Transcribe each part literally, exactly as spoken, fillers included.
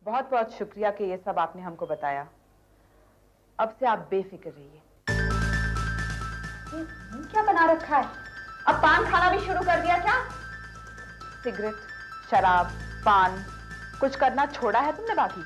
बहुत बहुत शुक्रिया कि ये सब आपने हमको बताया। अब से आप बेफिक्र रहिए। क्या बना रखा है? अब पान खाना भी शुरू कर दिया क्या? सिगरेट, शराब, पान कुछ करना छोड़ा है तुमने बाकी?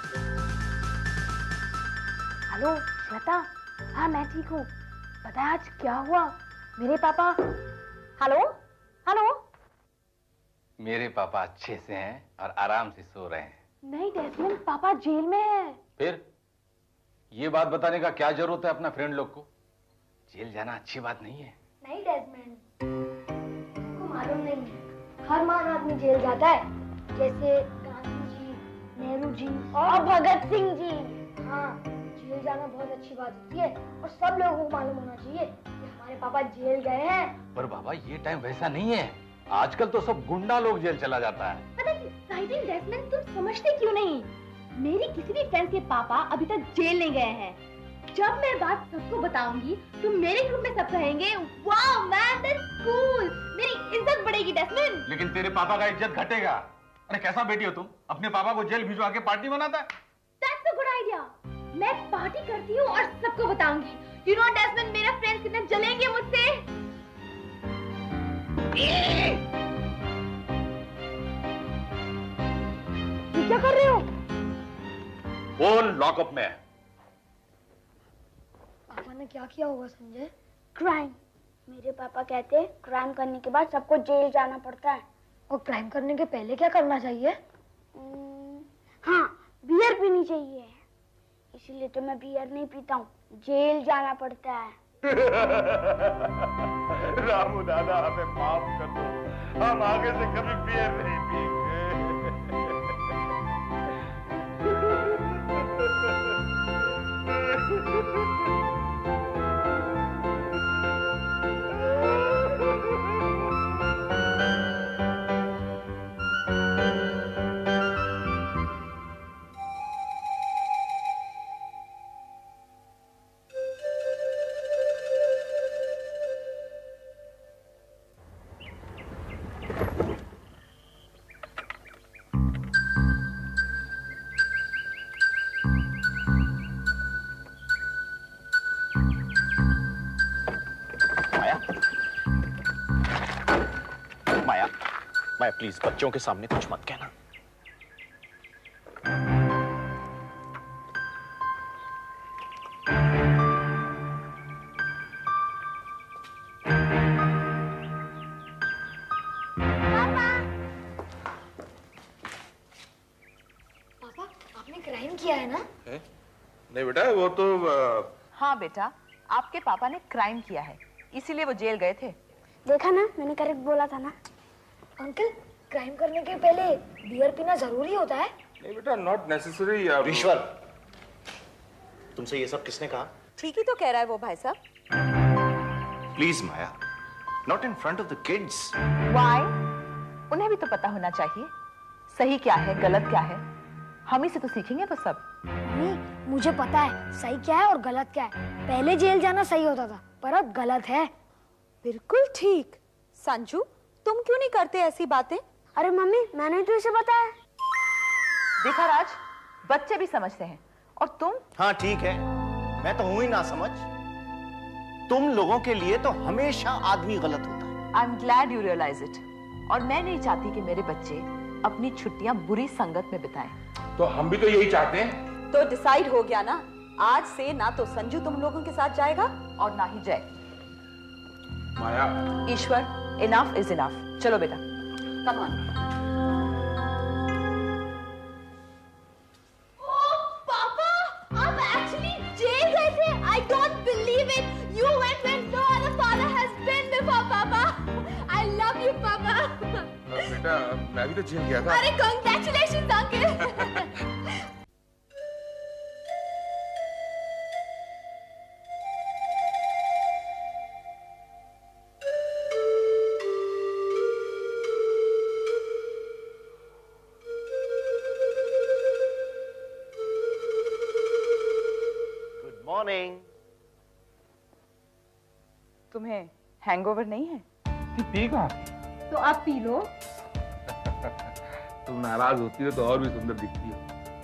हेलो श्वेता, हाँ मैं ठीक हूँ। पता है आज क्या हुआ? मेरे पापा। Hello hello. मेरे पापा अच्छे से हैं और आराम से सो रहे हैं। नहीं डेस्मंड, पापा जेल में है। फिर ये बात बताने का क्या जरूरत है अपना फ्रेंड लोग को? जेल जाना अच्छी बात नहीं है। नहीं डेस्मंड, तुमको मालूम नहीं है, हर महान आदमी जेल जाता है, जैसे गांधी जी, नेहरू जी और भगत सिंह जी। हाँ, जेल जाना बहुत अच्छी बात होती है और सब लोगों को मालूम होना चाहिए कि हमारे पापा जेल गए हैं। पर बाबा ये टाइम वैसा नहीं है, आजकल तो सब गुंडा लोग जेल चला जाता है। पता है एक्साइटिंग डेस्मंड, तुम समझते क्यों नहीं? मेरी किसी भी फ्रेंड के पापा अभी तक जेल नहीं गए हैं। जब मैं बात सबको बताऊंगी तो मेरे ग्रुप में सब कहेंगे वाओ मैन दैट्स कूल, मेरी इज्जत बढ़ेगी डेस्मंड। लेकिन तेरे पापा का इज्जत घटेगा। अरे कैसा बेटी हो तुम, अपने पापा को जेल भिजवा के पार्टी मनाता है? दैट्स अ गुड आइडिया, मैं पार्टी करती हूँ और सबको बताऊंगी। यू नो डेस्मंड, मेरे फ्रेंड्स कितने जलेंगे मुझसे। ये क्या कर रहे हो? फोन लॉकअप में है। पापा ने क्या किया होगा संजय? क्राइम। मेरे पापा कहते हैं क्राइम करने के बाद सबको जेल जाना पड़ता है। और क्राइम करने के पहले क्या करना चाहिए? हाँ, बियर पीनी चाहिए। इसीलिए तो मैं बियर नहीं पीता हूँ, जेल जाना पड़ता है। रामू दादा हमें माफ कर दो, हम आगे से कभी बियर नहीं पिएंगे। प्लीज बच्चों के सामने कुछ मत कहना। पापा, आपने क्राइम किया है ना? है? नहीं बेटा, वो तो आ... हाँ बेटा, आपके पापा ने क्राइम किया है, इसीलिए वो जेल गए थे। देखा ना, मैंने करेक्ट बोला था ना। अंकल, क्राइम करने के पहले बियर पीना जरूरी होता है? नहीं बेटा, नॉट नेसेसरी। ईश्वर, तुमसे ये सब किसने कहा? ठीक ही तो कह रहा है वो भाई साहब। Please Maya, not in front of the kids. Why? उन्हें भी तो पता होना चाहिए सही क्या है, गलत क्या है। हम ही से तो सीखेंगे वो सब। नहीं, मुझे पता है सही क्या है और गलत क्या है। पहले जेल जाना सही होता था, पर अब गलत है। बिल्कुल ठीक। संजू, तुम क्यों नहीं करते ऐसी बातें? अरे मम्मी, मैंने तो इसे बताया। देखा राज, बच्चे भी समझते हैं और तुम? हाँ ठीक है, मैं तो हूं ही ना समझ। तुम लोगों के लिए तो हमेशा आदमी गलत होता है। I am glad you realise it. और मैं नहीं चाहती कि मेरे बच्चे अपनी छुट्टियां बुरी संगत में बिताएं। तो हम भी तो यही चाहते हैं। तो डिसाइड हो गया ना, आज से ना तो संजू तुम लोगों के साथ जाएगा और ना ही Jay. Maya, Ishwar, enough is enough. चलो बेटा, कम ऑन। ओह पापा, आप एक्चुअली जेल गए थे? I don't believe it. You went when no other father has been before, Papa. I love you, Papa. बेटा, मैं भी तो जेल गया था। अरे congratulations, uncle. मॉर्निंग। तुम्हें हैंगओवर नहीं है? पी कहाँ? तो आप पी लो। तुम नाराज होती हो तो और भी सुंदर दिखती हो।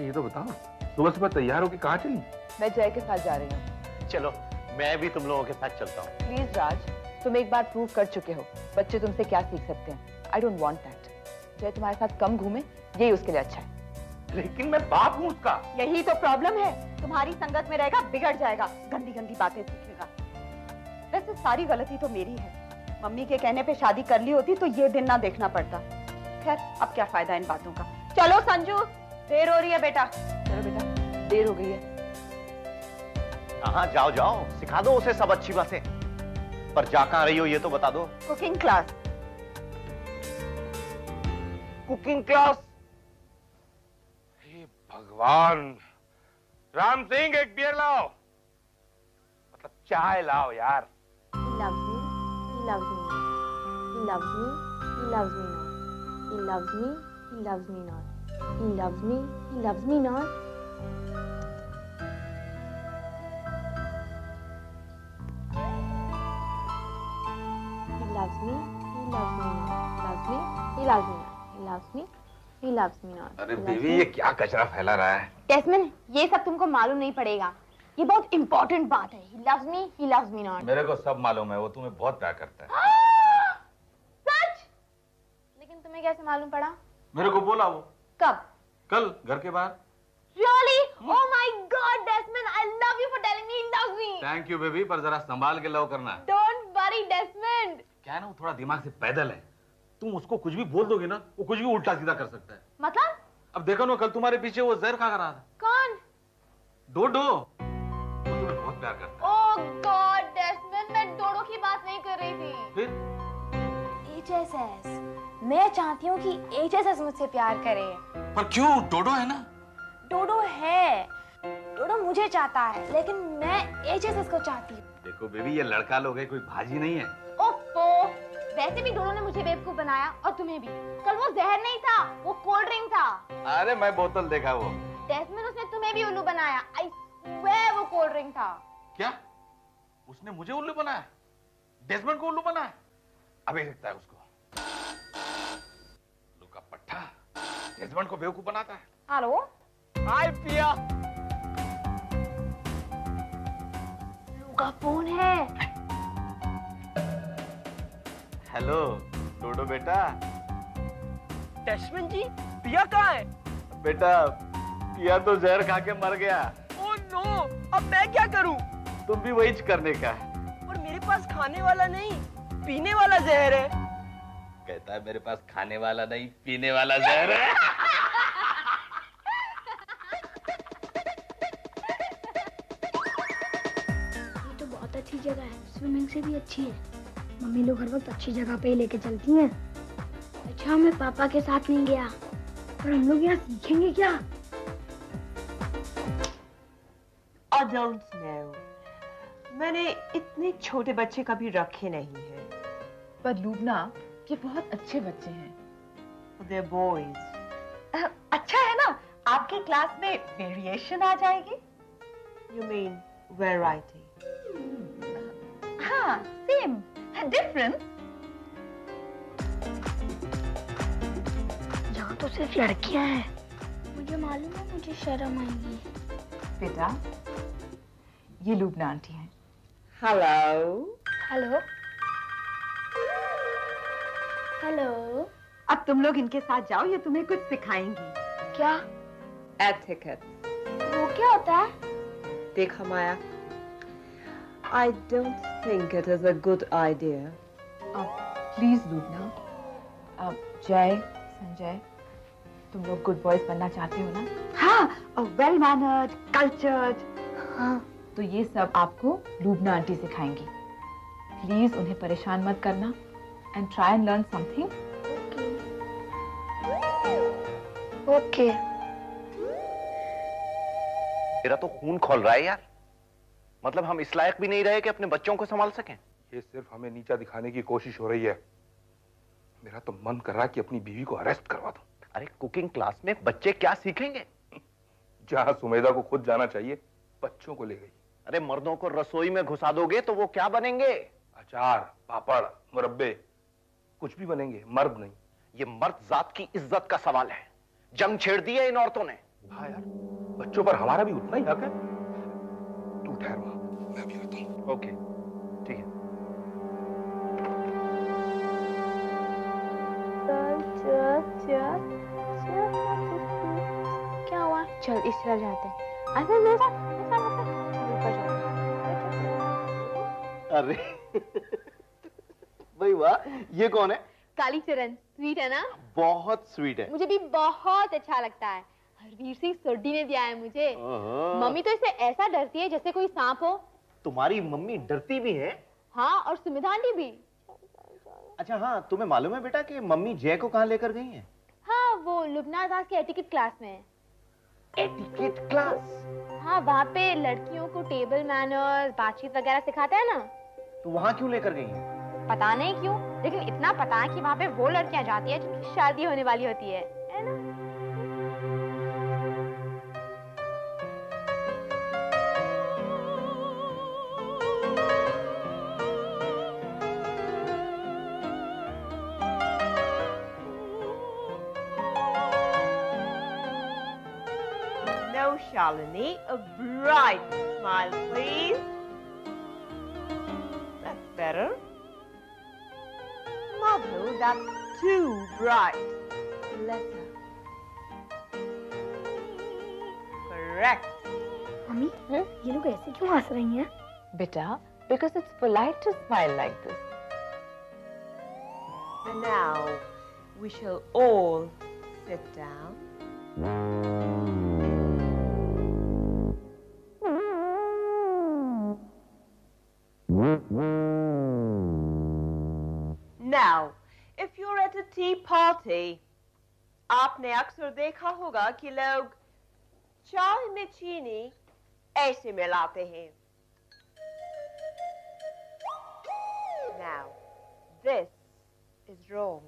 अच्छा ये तो बताओ, सुबह सुबह तैयार होके कहाँ चली? मैं जय के साथ जा रही हूँ। चलो मैं भी तुम लोगों के साथ चलता हूँ। प्लीज राज, तुम एक बार प्रूव कर चुके हो, बच्चे तुमसे क्या सीख सकते हैं। I don't want that. Jay तुम्हारे साथ कम घूमे, यही उसके लिए अच्छा है। लेकिन मैं बाप हूँ उसका। यही तो प्रॉब्लम है, तुम्हारी संगत में रहेगा बिगड़ जाएगा, गंदी गंदी बातें सीखेगा। वैसे सारी गलती तो मेरी है, मम्मी के कहने पे शादी कर ली होती तो ये दिन ना देखना पड़ता। खैर अब क्या फायदा इन बातों का। चलो संजू, देर हो रही है बेटा। चलो बेटा, देर हो गई है। हाँ जाओ जाओ, सिखा दो उसे सब अच्छी बातें, पर जा कहाँ रही हो ये तो बता दो। Cooking class. Cooking class? हे भगवान, राम सिंह एक बियर लाओ, मतलब चाय लाओ यार। He loves me. He loves me not. He loves me. He loves me not. He loves me. He loves me not. He loves me. He loves me not. He loves me. He loves me not. Loves me. He loves me not. He loves me. He loves me not. अरे baby ये क्या कचरा फैला रहा है? टेस्मन, ये सब तुमको मालूम नहीं पड़ेगा, ये बहुत इंपॉर्टेंट बात है। He loves me. He loves me not. मेरे को सब मालूम है, वो तुम्हें बहुत प्यार करता है। सच? लेकिन तुम्हें कैसे मालूम पड़ा? मेरे को बोला वो। कब? कल घर के बाहर। Really? Oh my God, Desmond, I love you for telling me he loves me. Thank you baby, पर जरा संभाल के लव करना। Don't worry, Desmond. क्या है ना, वो थोड़ा दिमाग से पैदल है। तुम उसको कुछ भी बोल दोगे ना, वो कुछ भी उल्टा सीधा कर सकता है। मतलब? अब देखो ना, कल तुम्हारे पीछे वो जहर खा कर रहा था। कौन? डोडो। वो तुम्हें बहुत प्यार करता है। Oh God, Desmond, मैं डोडो की बात नहीं कर रही थी। फिर? H S S. मैं चाहती हूँ कि H S S मुझसे प्यार करे। पर क्यों? डोडो है ना। डोडो है, डोडो मुझे चाहता है, लेकिन मैं H S S को चाहती हूँ। देखो बेबी, ये लड़का लोग है, कोई भाजी नहीं है। ओफो, वैसे भी डोडो ने मुझे बेवकूफ बनाया, और तुम्हें भी। कल वो जहर नहीं था, वो कोल्ड ड्रिंक था। अरे मैं बोतल देखा वो। डेस्मंड, उसने तुम्हें भी उल्लू बनाया। आई स्वेयर वो कोल्ड ड्रिंक था। क्या? उसने मुझे उल्लू बनाया? डेस्मंड को उल्लू बनाया? अभी देखता है उसको। उल्लू का पट्टा डेस्मंड को बेवकूफ बनाता है। हेलो, हाय पिया। उल्लू का फोन है। हेलो डोडो बेटा। डेस्मंड जी, पिया कहाँ है? बेटा पिया तो जहर खा के मर गया। ओह नो, अब मैं क्या करूं? तुम भी वही करने का। और मेरे पास खाने वाला नहीं, पीने वाला जहर है। कहता है मेरे पास खाने वाला नहीं, पीने वाला जहर है। ये तो बहुत अच्छी जगह है, स्विमिंग से भी अच्छी है। मम्मी लोग हर वक्त अच्छी जगह पे ही लेके चलती हैं। अच्छा मैं पापा के साथ नहीं गया, पर हम लोग यहाँ सीखेंगे क्या? I don't know. मैंने इतने छोटे बच्चे कभी रखे नहीं हैं। पर लूबना, ये बहुत अच्छे बच्चे हैं। They're boys. अच्छा है ना, आपकी क्लास में वेरिएशन आ जाएगी। You mean variety? हाँ, सेम, डिफरेंट। यहाँ तो सिर्फ लड़कियाँ हैं। मुझे मालूम है, मुझे शर्म आएगी। बेटा, ये लूबना आंटी हैं। Hello. Hello hello. अब तुम लोग इनके साथ जाओ, ये तुम्हें कुछ सिखाएंगी। क्या? Etiquette. वो क्या होता है? देखो Maya, I don't think it is a good idea. Please Lubna, अब जय, संजय, तुम लोग गुड बॉयज बनना चाहते हो ना? हाँ, वेल मैनर्ड, कल्चर्ड। हाँ। तो ये सब आपको लूबना आंटी सिखाएंगी। प्लीज उन्हें परेशान मत करना, and try and learn something. Okay. मेरा तो खून खोल रहा है यार। मतलब हम इस लायक भी नहीं रहे कि अपने बच्चों को संभाल सकें। ये सिर्फ हमें नीचा दिखाने की कोशिश हो रही है। मेरा तो मन कर रहा है कि अपनी बीवी को अरेस्ट करवा दूं। अरे कुकिंग क्लास में बच्चे क्या सीखेंगे? जहां सुमेधा को खुद जाना चाहिए, बच्चों को ले गई। अरे मर्दों को रसोई में घुसा दोगे तो वो क्या बनेंगे? अचार, पापड़, मुरब्बे, कुछ भी बनेंगे, मर्द नहीं। ये मर्द जात की इज्जत का सवाल है। जंग छेड़ दी है इन औरतों ने। हाँ यार, बच्चों पर हमारा भी उतना ही हक है। तू ठहर वहां, मैं भी आता हूँ। ओके, ठीक है। क्या हुआ? चल इस तरह जाते हैं। अरे मेरे साथ मेरे साथ आते हैं। ऊपर जाते हैं। अरे भाई वाह, ये कौन है? काली चरण, स्वीट है ना? बहुत स्वीट है। मुझे भी बहुत अच्छा लगता है। हरवीर सिंह सोडी ने दिया है मुझे। मम्मी तो इससे ऐसा डरती है जैसे कोई सांप हो। तुम्हारी मम्मी डरती भी है? हाँ, और सुमिधानी भी। अच्छा हाँ, तुम्हें मालूम है बेटा कि मम्मी जय को कहाँ लेकर गई हैं? हाँ, वो लुबना दास के एटिकेट क्लास में। Etiquette class? हाँ, वहाँ पे लड़कियों को टेबल मैनर्स, बातचीत वगैरह सिखाते हैं ना। तो वहाँ क्यों लेकर गई हैं? पता नहीं क्यों, लेकिन इतना पता है कि वहाँ पे वो लड़कियाँ जाती है जिनकी शादी होने वाली होती है, है ना? No, Shalini, a bright smile, please. That's better. Madhur, that's too bright. Lesser. Correct. Mummy, ये लोग ऐसे क्यों हंस रही हैं? Beta, because it's polite to smile like this. And now we shall all sit down. Now, if you're at a tea party, आपने अक्सर देखा होगा कि लोग चाय में चीनी ऐसे मिलाते हैं. Now, this is wrong.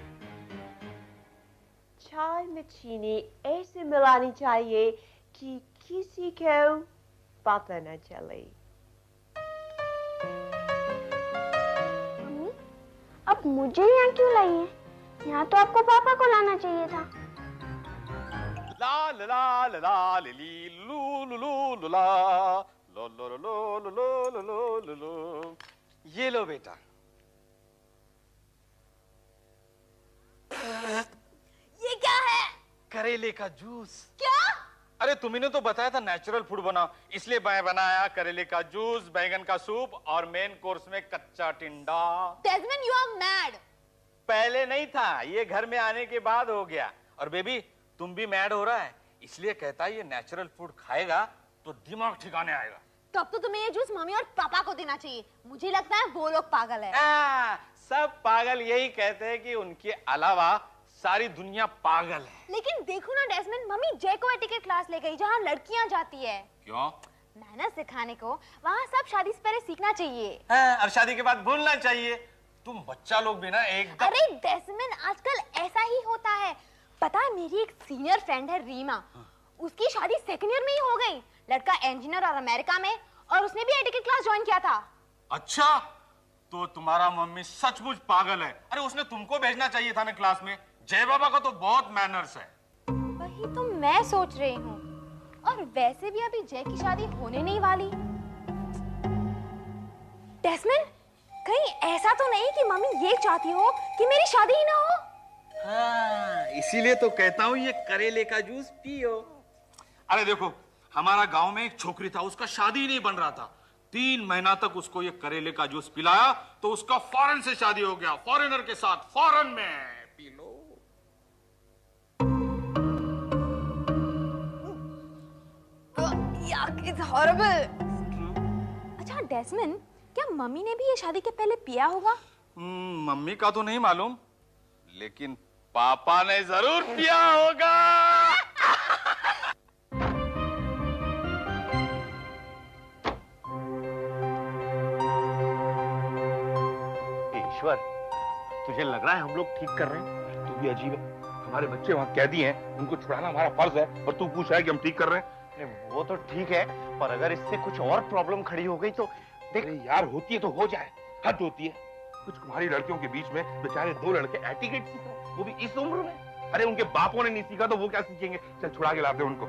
चाय में चीनी ऐसे मिलानी चाहिए कि किसी को पता न चले. अब मुझे यहाँ क्यों लाई है? यहाँ तो आपको पापा को लाना चाहिए था। ला ला ला ला ला ली लू लू लू लू ला लो लो लो लो लो लो लो लो लो। ये लो बेटा। ये क्या है? करेले का जूस। क्या? अरे तुम्ही तो बताया था नेचुरल फूड बनाओ, इसलिए मैं बनाया करेले का जूस, बैंगन का सूप और मेन कोर्स में कच्चा टिंडा। डेज़मंड, you are mad. पहले नहीं था, ये घर में आने के बाद हो गया। और बेबी तुम भी मैड हो रहा है, इसलिए कहता है ये नेचुरल फूड खाएगा तो दिमाग ठिकाने आएगा। तब तो तुम्हें ये जूस मम्मी और पापा को देना चाहिए। मुझे लगता है वो लोग पागल है। आ, सब पागल यही कहते हैं कि उनके अलावा सारी दुनिया पागल है। लेकिन देखो ना डेज़मंड, मम्मी जय को एटिकेट क्लास ले गई जहाँ लड़कियाँ जाती है। क्यों? मैनर्स सिखाने को। वहाँ सब शादी से पहले सीखना चाहिए। हाँ, और शादी के बाद भूलना चाहिए। तुम बच्चा लोग भी ना एकदम। अरे डेज़मंड, आजकल ऐसा ही होता है। पता है मेरी एक सीनियर फ्रेंड है रीमा, उसकी शादी सेकेंड ईयर में ही हो गई। लड़का इंजीनियर और अमेरिका में, और उसने भी एटिकेट क्लास ज्वाइन किया था। अच्छा, तो तुम्हारा मम्मी सचमुच पागल है। अरे उसने तुमको भेजना चाहिए था ना क्लास में। जय बाबा को तो बहुत मैनर्स है। वही तो मैं सोच रही हूँ। और वैसे भी अभी जय की शादी होने नहीं वाली। डेज़मंड, कहीं ऐसा तो नहीं कि मम्मी ये चाहती हो कि मेरी शादी ही ना हो? हाँ, इसीलिए तो कहता हूँ ये करेले का जूस पियो। अरे देखो, हमारा गांव में एक छोकरी था, उसका शादी ही नहीं बन रहा था। तीन महीना तक उसको ये करेले का जूस पिलाया तो उसका फॉरेन से शादी हो गया, फॉरेनर के साथ, फॉरेन में। पी लो। Yuck, it's horrible. अच्छा डेज़मंड, क्या मम्मी ने भी ये शादी के पहले पिया होगा? हम्म, मम्मी का तो नहीं मालूम, लेकिन पापा ने जरूर पिया होगा। ईश्वर, तुझे लग रहा है हम लोग ठीक कर रहे हैं? तू भी अजीब है। हमारे बच्चे वहाँ कैदी हैं, उनको छुड़ाना हमारा फर्ज है, और तू पूछ रहा है कि हम ठीक कर रहे हैं। वो तो ठीक है, पर अगर इससे कुछ और प्रॉब्लम खड़ी हो गई तो देख। अरे यार, होती है तो हो जाए, हद होती है। कुछ कुमारी लड़कियों के बीच में बेचारे दो लड़के एटिकेट सीख रहे हैं, वो भी इस उम्र में। अरे उनके बापों ने नहीं सीखा तो वो क्या सीखेंगे? चल छुड़ा के लाते उनको।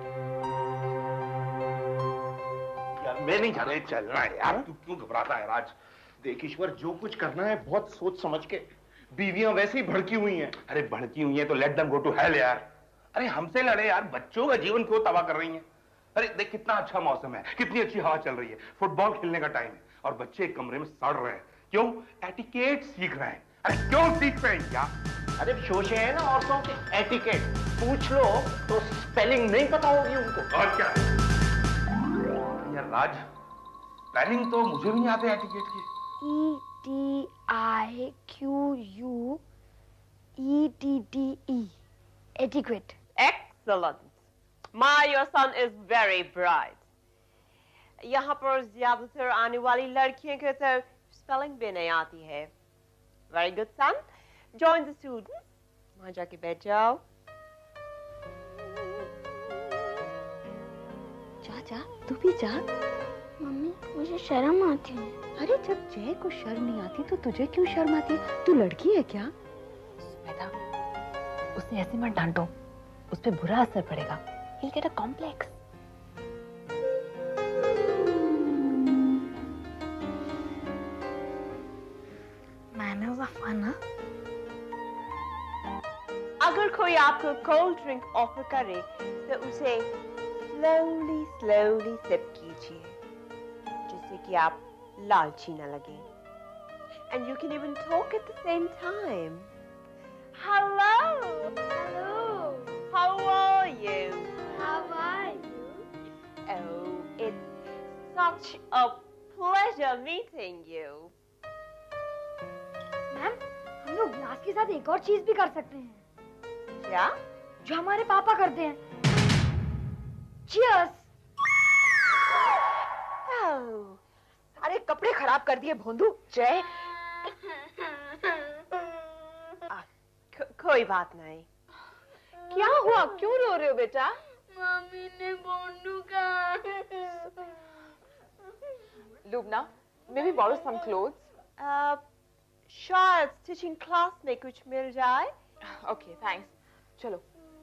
यार मैं नहीं जा रहा, चलना है यार। तू क्यों घबराता है राज? देख ईश्वर, जो कुछ करना है बहुत सोच समझ के। बीवियां वैसे ही भड़की हुई हैं। अरे भड़की हुई हैं तो let them go to hell यार। अरे हमसे लड़े यार, बच्चों का जीवन क्यों तबाह कर रही हैं? अरे देख कितना अच्छा मौसम है, कितनी अच्छी हवा चल रही है, फुटबॉल खेलने का टाइम है और बच्चे एक कमरे में सड़ रहे हैं। क्यों? एटिकेट सीख रहे हैं। अरे क्यों सीख रहे हैं क्या? अरे शोशे है ना औरतों के एटिकेट, पूछ लो तो स्पेलिंग नहीं पता होगी उनको। और क्या यार राज, स्पेलिंग तो मुझे भी नहीं आते एटिकेट की। E T I Q U E T T E etiquette. Excellent. My, your son is very bright. यहाँ पर ज्यादातर आने वाली लड़कियों को तो स्पेलिंग भी नहीं आती है। Very good, son. Join the students. वहाँ जाके बैठ जाओ। जा जा, तू भी जा। मम्मी मुझे शर्म आती है। अरे जब जय को शर्म नहीं आती तो तुझे क्यों शर्म आती है? तू लड़की है क्या? सुमेधा, उसे ऐसे मत डांटो, उस पे बुरा असर पड़ेगा। He'll get a complex. Manners are fun, huh? अगर कोई आपको कोल्ड ड्रिंक ऑफर करे तो उसे स्लोली स्लोली सिप कीजिए, जिससे कि आप लालची न लगे। And you can even talk at the same time. Hello. Hello. How are you? How are you? Oh, it's such a pleasure meeting you. Ma'am, हम लोग ग्लास के साथ एक और चीज भी कर सकते हैं। क्या? जो हमारे पापा करते हैं। Cheers. Oh. अरे कपड़े खराब कर दिए भोंदू। जय, आ, को, कोई बात नहीं। क्या हुआ? क्यों रो रहे हो बेटा? मम्मी ने बोंडू का। Lubna, maybe borrow some clothes? Uh, शायद स्टिचिंग क्लास में कुछ मिल जाए। Okay, thanks. चलो।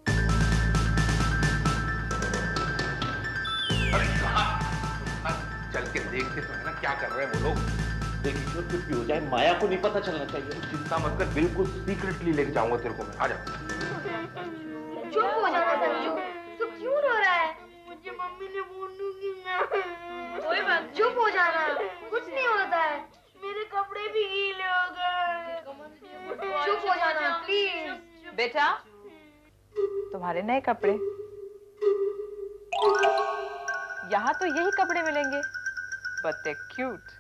अरे कहाँ? चल के देखते तो है ना क्या कर रहे हैं वो लोग। देख ईश्वर, कुछ भी हो जाए माया को नहीं पता चलना चाहिए। चिंता मत कर, बिल्कुल सीक्रेटली लेके जाऊंगा तेरे को मैं। आ जा। चुप हो जाना संजू, तू क्यों रो रहा है? मुझे मम्मी ने बोंडू की ना। कोई बात, चुप हो जाना, कुछ नहीं होता है। मेरे कपड़े भी गीले हो गए। चुप हो जाना प्लीज। बेटा, तुम्हारे नए कपड़े। यहाँ तो यही कपड़े मिलेंगे, but they're cute.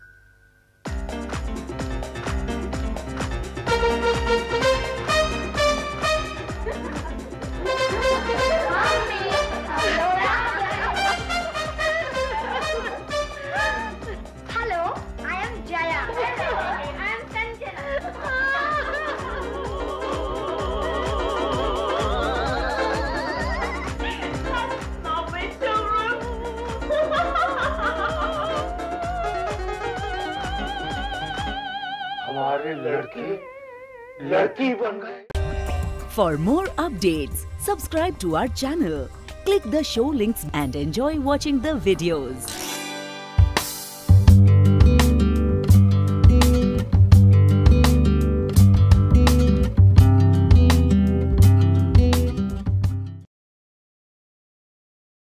Hello, I am Jaya. I am Sanjay. हमारे लड़के लड़की बन गए। For more updates, subscribe to our channel, click the show links and enjoy watching the videos.